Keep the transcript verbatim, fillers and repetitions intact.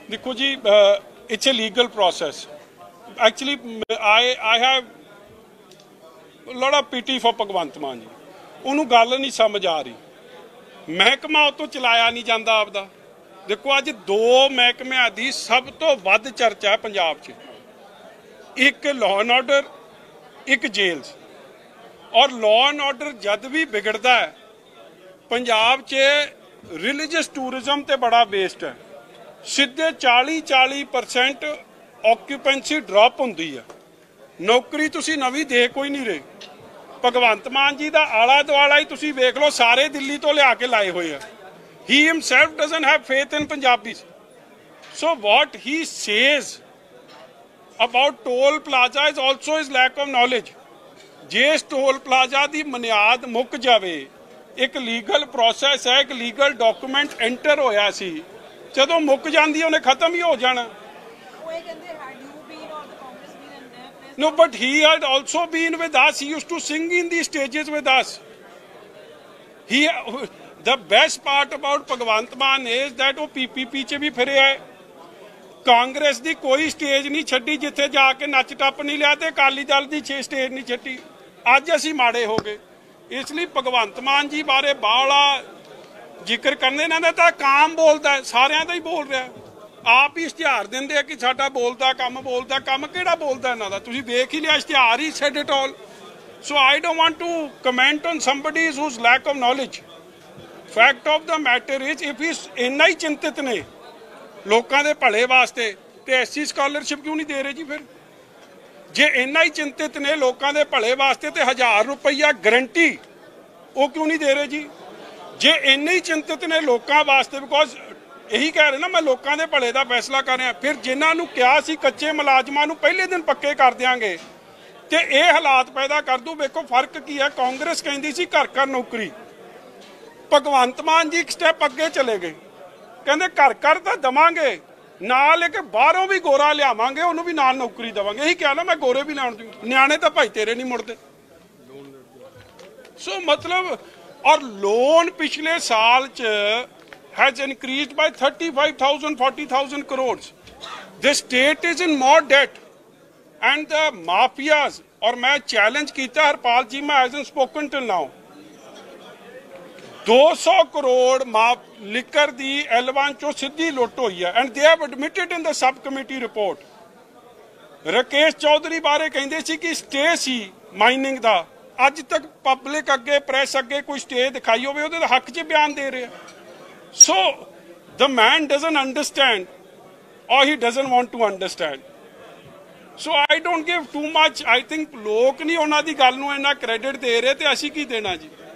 देखो जी, it's a legal process. Actually, I I have a lot of pity for Bhagwant Mann ji. उन्होंने गल नहीं समझ आ रही. महकमा उतो चलाया नहीं जाता आपदा. देखो अज दो महकमियां दी सब तो वध चर्चा है पंजाब च. एक लॉ एंड ऑर्डर, एक जेल्स. और लॉ एंड ऑर्डर जद भी बिगड़ता है पंजाब च रिलीजियस टूरिज्म ते बड़ा बेस्ड है. सीधे चाली चाली परसेंट ऑक्यूपेंसी ड्रॉप होंदी है. नौकरी तुसी नवी दे कोई नहीं रहे. भगवंत मान जी का आला दुआला ही तुसी वेख लो, सारे दिल्ली तो लिया के लाए हुए हैं. He himself doesn't have faith in Punjabis. So what he says about toll plaza is also is lack of knowledge. जिस टोल प्लाजा की बुनियाद मुक जाए, एक लीगल प्रोसैस है, एक लीगल डॉक्यूमेंट एंटर होया सी, जदों मुक जाती उन्हें खत्म ही हो जाना. No, but he had also been with us. He used to sing in the stages with us. He, the best part about Bhagwant Mann is that वो P P P च भी फिरे है. कांग्रेस दी कोई स्टेज नहीं छड्डी जिथे जाके नच टप नहीं लिया, ते अकाली दल दी छे स्टेज नहीं छड्डी. अज असीं माड़े हो गए. इसलिए भगवंत मान जी बारे बाला जिक्र करने ना तो काम बोलता है, सारिਆਂ ਦਾ ही बोल रहा है. आप ही इश्तिहार देंदे आ कि साडा बोलदा कम बोलदा कम किहड़ा बोलदा इन्हां दा. तुसीं वेख ही लिया इश्तिहार he said it all. So I don't want to comment on somebody whose lack of knowledge. Fact of the matter is if he इन्ना ही चिंतित ने लोकां दे भले वास्ते ते एससी स्कॉलरशिप क्यों नहीं दे रहे जी? फिर जे इन्ना ही चिंतित ने लोकां दे भले वास्ते ते हज़ार रुपया गारंटी वो क्यों नहीं दे रहे जी? जे इन्ने ही चिंतित ने लोकां वास्ते, बिकॉज यही कह रहे ना मैं लोगों के भले का फैसला कर रहा. फिर जिन्होंने कहा सी कच्चे मुलाजमां नूं पहले दिन पक्के कर देंगे तो यह हालात पैदा कर दूँ. देखो फर्क की है. कांग्रेस कहती सी घर घर नौकरी. भगवंत मान जी एक स्टैप अगे चले गए, कहते घर घर तो देवांगे, नाल एक बाहरों भी गोरा लियावांगे, उन्होंने भी नाल नौकरी देवांगे. यही कहा ना मैं गोरे भी लाउण दूँ. न्याणे तो भाई तेरे नहीं मुड़ते. सो मतलब और लोन पिछले साल च has increased by thirty-five thousand, forty thousand crores. The state is in more debt and the mafias, और मैं challenge किया हरपाल जी मैं hasn't spoken till now. दो सौ करोड़ माफ लिकर दी एलवान चो सीधी लुट हुई है and they have admitted in the subcommittee report. Rakesh Chaudhary बारे कहते सी कि स्टे सी माइनिंग दा. अज तक पब्लिक अगे प्रेस अगे कोई स्टे दिखाई होवे उहदे हक च बयान दे रहे हैं. So the man doesn't understand or he doesn't want to understand. So I don't give too much. I think लोग नहीं उन्हां दी गल नूं इन्ना क्रेडिट दे रहे ते असीं की देना जी.